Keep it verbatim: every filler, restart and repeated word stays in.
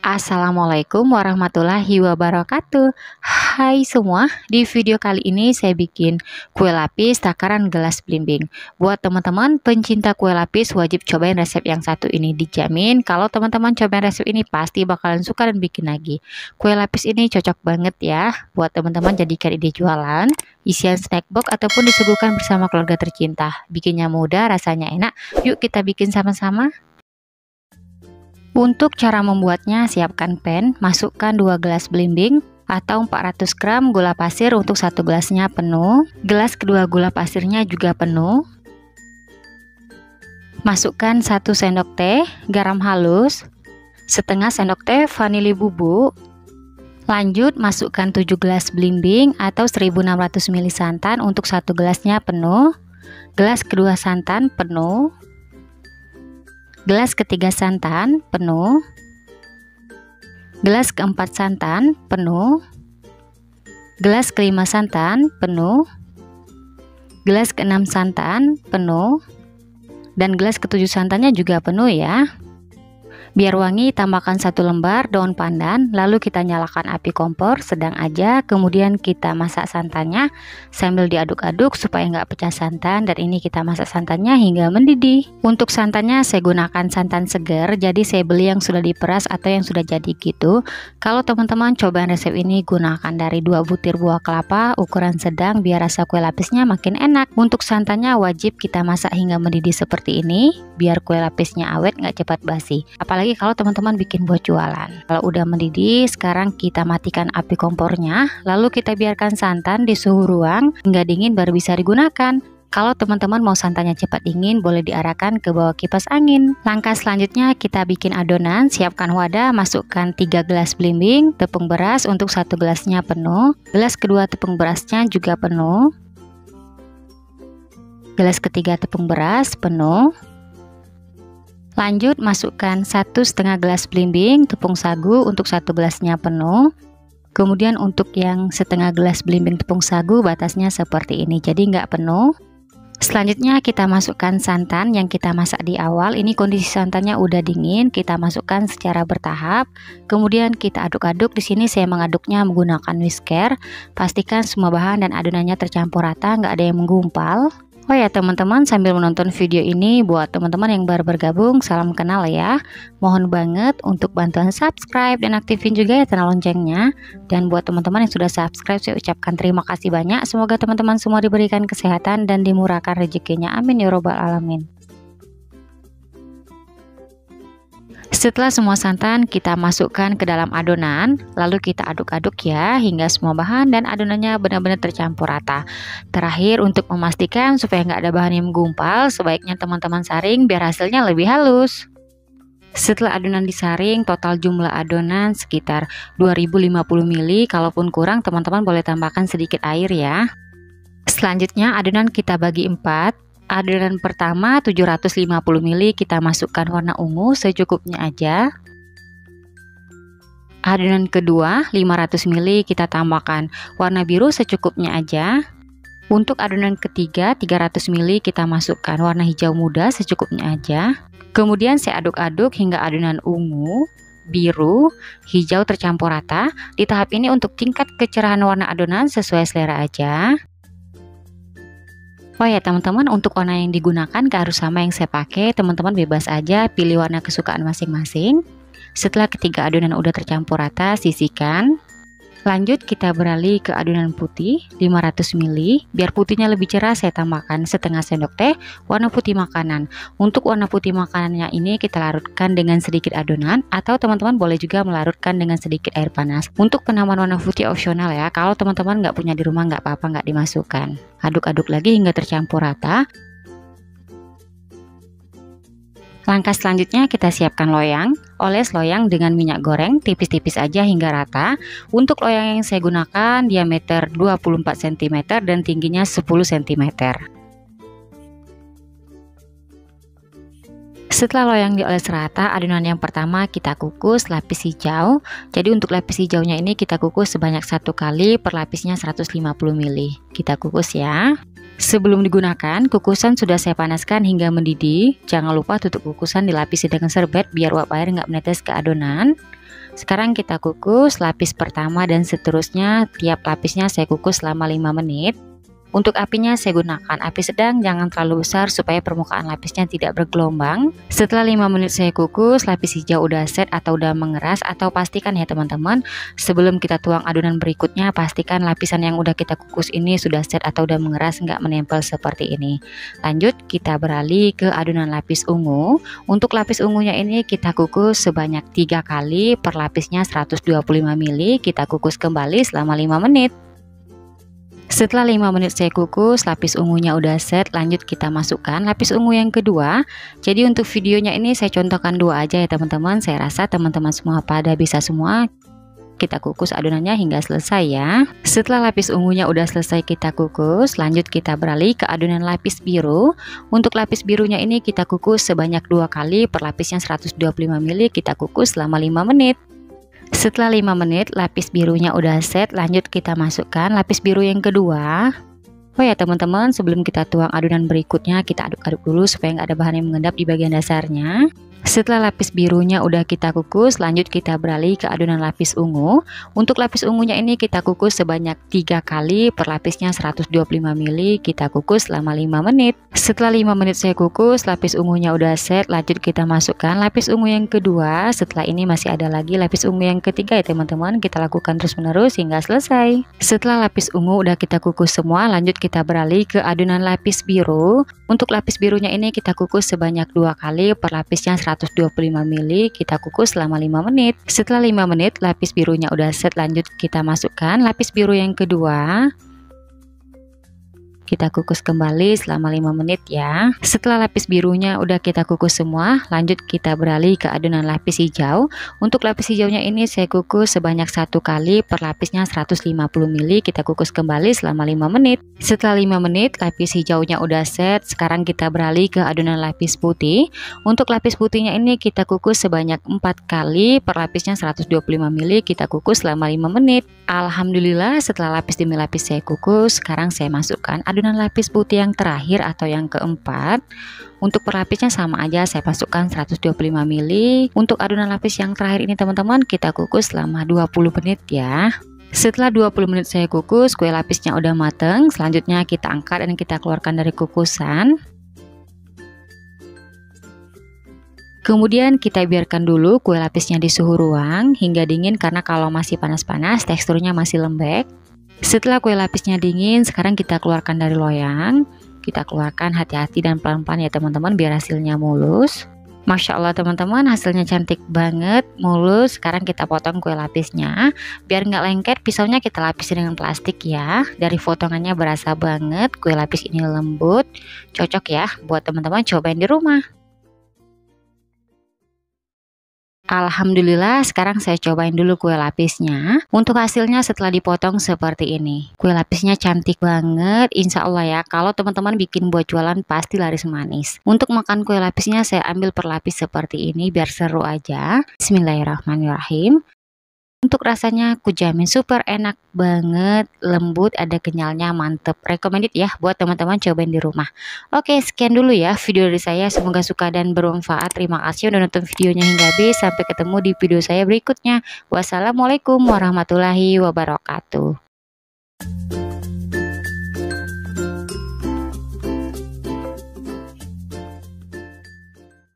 Assalamualaikum warahmatullahi wabarakatuh. Hai semua, di video kali ini saya bikin kue lapis takaran gelas belimbing. Buat teman-teman pencinta kue lapis wajib cobain resep yang satu ini. Dijamin kalau teman-teman cobain resep ini pasti bakalan suka dan bikin lagi. Kue lapis ini cocok banget ya buat teman-teman jadikan ide jualan, isian snack box ataupun disuguhkan bersama keluarga tercinta. Bikinnya mudah, rasanya enak. Yuk kita bikin sama-sama. Untuk cara membuatnya, siapkan pan, masukkan dua gelas belimbing atau empat ratus gram gula pasir untuk satu gelasnya penuh. Gelas kedua gula pasirnya juga penuh. Masukkan satu sendok teh garam halus, setengah sendok teh vanili bubuk. Lanjut masukkan tujuh gelas belimbing atau seribu enam ratus mililiter santan untuk satu gelasnya penuh. Gelas kedua santan penuh. Gelas ketiga santan penuh. Gelas keempat santan penuh. Gelas kelima santan penuh. Gelas keenam santan penuh. Dan gelas ketujuh santannya juga penuh ya. Biar wangi, tambahkan satu lembar daun pandan, lalu kita nyalakan api kompor sedang aja, kemudian kita masak santannya sambil diaduk-aduk supaya nggak pecah santan, dan ini kita masak santannya hingga mendidih. Untuk santannya saya gunakan santan segar, jadi saya beli yang sudah diperas atau yang sudah jadi gitu. Kalau teman-teman cobain resep ini, gunakan dari dua butir buah kelapa ukuran sedang biar rasa kue lapisnya makin enak. Untuk santannya wajib kita masak hingga mendidih seperti ini, biar kue lapisnya awet nggak cepat basi. Apalagi Apalagi kalau teman-teman bikin buat jualan. Kalau udah mendidih, sekarang kita matikan api kompornya, lalu kita biarkan santan di suhu ruang hingga dingin baru bisa digunakan. Kalau teman-teman mau santannya cepat dingin, boleh diarahkan ke bawah kipas angin. Langkah selanjutnya kita bikin adonan. Siapkan wadah, masukkan tiga gelas belimbing, tepung beras untuk satu gelasnya penuh. Gelas kedua tepung berasnya juga penuh. Gelas ketiga tepung beras penuh. Lanjut masukkan satu setengah gelas belimbing tepung sagu untuk satu gelasnya penuh. Kemudian untuk yang setengah gelas belimbing tepung sagu batasnya seperti ini, jadi nggak penuh. Selanjutnya kita masukkan santan yang kita masak di awal. Ini kondisi santannya udah dingin, kita masukkan secara bertahap. Kemudian kita aduk-aduk. Di sini saya mengaduknya menggunakan whisker. Pastikan semua bahan dan adonannya tercampur rata, nggak ada yang menggumpal. Oh ya teman-teman, sambil menonton video ini, buat teman-teman yang baru bergabung, salam kenal ya. Mohon banget untuk bantuan subscribe dan aktifin juga ya tanda loncengnya. Dan buat teman-teman yang sudah subscribe, saya ucapkan terima kasih banyak. Semoga teman-teman semua diberikan kesehatan dan dimurahkan rezekinya. Amin ya robbal alamin. Setelah semua santan kita masukkan ke dalam adonan, lalu kita aduk-aduk ya hingga semua bahan dan adonannya benar-benar tercampur rata. Terakhir, untuk memastikan supaya nggak ada bahan yang menggumpal, sebaiknya teman-teman saring biar hasilnya lebih halus. Setelah adonan disaring, total jumlah adonan sekitar dua ribu lima puluh mililiter. Kalaupun kurang, teman-teman boleh tambahkan sedikit air ya. Selanjutnya adonan kita bagi empat. Adonan pertama tujuh ratus lima puluh mililiter kita masukkan warna ungu secukupnya aja. Adonan kedua lima ratus mililiter kita tambahkan warna biru secukupnya aja. Untuk adonan ketiga tiga ratus mililiter kita masukkan warna hijau muda secukupnya aja. Kemudian saya aduk-aduk hingga adonan ungu, biru, hijau tercampur rata. Di tahap ini untuk tingkat kecerahan warna adonan sesuai selera aja. Oh ya teman-teman, untuk warna yang digunakan gak harus sama yang saya pakai, teman-teman bebas aja pilih warna kesukaan masing-masing. Setelah ketiga adonan udah tercampur rata, sisihkan. Lanjut kita beralih ke adonan putih lima ratus mililiter. Biar putihnya lebih cerah, saya tambahkan setengah sendok teh warna putih makanan. Untuk warna putih makanannya ini kita larutkan dengan sedikit adonan, atau teman-teman boleh juga melarutkan dengan sedikit air panas. Untuk penambahan warna putih opsional ya, kalau teman-teman nggak punya di rumah nggak apa-apa, nggak dimasukkan. Aduk-aduk lagi hingga tercampur rata. Langkah selanjutnya kita siapkan loyang. Oles loyang dengan minyak goreng tipis-tipis aja hingga rata. Untuk loyang yang saya gunakan diameter dua puluh empat sentimeter dan tingginya sepuluh sentimeter. Setelah loyang dioles rata, adonan yang pertama kita kukus lapis hijau. Jadi untuk lapis hijaunya ini kita kukus sebanyak satu kali per lapisnya seratus lima puluh mililiter. Kita kukus ya. Sebelum digunakan, kukusan sudah saya panaskan hingga mendidih. Jangan lupa tutup kukusan dilapisi dengan serbet biar uap air nggak menetes ke adonan. Sekarang kita kukus lapis pertama dan seterusnya, tiap lapisnya saya kukus selama lima menit. Untuk apinya saya gunakan api sedang, jangan terlalu besar supaya permukaan lapisnya tidak bergelombang. Setelah lima menit saya kukus, lapis hijau udah set atau udah mengeras, atau pastikan ya teman-teman, sebelum kita tuang adonan berikutnya, pastikan lapisan yang udah kita kukus ini sudah set atau udah mengeras, nggak menempel seperti ini. Lanjut kita beralih ke adonan lapis ungu. Untuk lapis ungunya ini kita kukus sebanyak tiga kali, per lapisnya seratus dua puluh lima mililiter, kita kukus kembali selama lima menit. Setelah lima menit saya kukus, lapis ungunya udah set. Lanjut kita masukkan lapis ungu yang kedua. Jadi untuk videonya ini saya contohkan dua aja ya teman-teman. Saya rasa teman-teman semua pada bisa semua. Kita kukus adonannya hingga selesai ya. Setelah lapis ungunya udah selesai kita kukus, lanjut kita beralih ke adonan lapis biru. Untuk lapis birunya ini kita kukus sebanyak dua kali, per lapisnya seratus dua puluh lima mililiter, kita kukus selama lima menit. Setelah lima menit lapis birunya udah set, lanjut kita masukkan lapis biru yang kedua. Oh ya teman-teman, sebelum kita tuang adonan berikutnya, kita aduk-aduk dulu supaya nggak ada bahan yang mengendap di bagian dasarnya. Setelah lapis birunya udah kita kukus, lanjut kita beralih ke adonan lapis ungu. Untuk lapis ungunya ini kita kukus sebanyak tiga kali, per lapisnya seratus dua puluh lima mililiter, kita kukus selama lima menit. Setelah lima menit saya kukus, lapis ungunya udah set, lanjut kita masukkan lapis ungu yang kedua. Setelah ini masih ada lagi lapis ungu yang ketiga ya teman-teman, kita lakukan terus menerus hingga selesai. Setelah lapis ungu udah kita kukus semua, lanjut kita beralih ke adonan lapis biru. Untuk lapis birunya ini kita kukus sebanyak dua kali, per lapisnya seratus dua puluh lima mililiter, kita kukus selama lima menit. Setelah lima menit lapis birunya udah set, lanjut kita masukkan lapis biru yang kedua. Kita kukus kembali selama lima menit ya. Setelah lapis birunya udah kita kukus semua, lanjut kita beralih ke adonan lapis hijau. Untuk lapis hijaunya ini saya kukus sebanyak satu kali, per lapisnya seratus lima puluh mililiter, kita kukus kembali selama lima menit. Setelah lima menit lapis hijaunya udah set, sekarang kita beralih ke adonan lapis putih. Untuk lapis putihnya ini kita kukus sebanyak empat kali, per lapisnya seratus dua puluh lima mililiter, kita kukus selama lima menit. Alhamdulillah setelah lapis demi lapis saya kukus, sekarang saya masukkan adonan lapis putih yang terakhir atau yang keempat. Untuk per lapisnya sama aja, saya masukkan seratus dua puluh lima mililiter. Untuk adonan lapis yang terakhir ini teman-teman, kita kukus selama dua puluh menit ya. Setelah dua puluh menit saya kukus, kue lapisnya udah mateng. Selanjutnya kita angkat dan kita keluarkan dari kukusan. Kemudian kita biarkan dulu kue lapisnya di suhu ruang hingga dingin, karena kalau masih panas-panas teksturnya masih lembek. Setelah kue lapisnya dingin, sekarang kita keluarkan dari loyang. Kita keluarkan hati-hati dan pelan-pelan ya teman-teman, biar hasilnya mulus. Masya Allah teman-teman, hasilnya cantik banget, mulus. Sekarang kita potong kue lapisnya. Biar nggak lengket, pisaunya kita lapisi dengan plastik ya. Dari potongannya berasa banget, kue lapis ini lembut. Cocok ya buat teman-teman cobain di rumah. Alhamdulillah sekarang saya cobain dulu kue lapisnya. Untuk hasilnya setelah dipotong seperti ini. Kue lapisnya cantik banget, insya Allah ya. Kalau teman-teman bikin buat jualan pasti laris manis. Untuk makan kue lapisnya saya ambil per lapis seperti ini biar seru aja. Bismillahirrahmanirrahim. Untuk rasanya aku jamin super enak banget, lembut, ada kenyalnya, mantep. Recommended ya buat teman-teman cobain di rumah. Oke, sekian dulu ya video dari saya, semoga suka dan bermanfaat. Terima kasih udah nonton videonya hingga habis. Sampai ketemu di video saya berikutnya. Wassalamualaikum warahmatullahi wabarakatuh.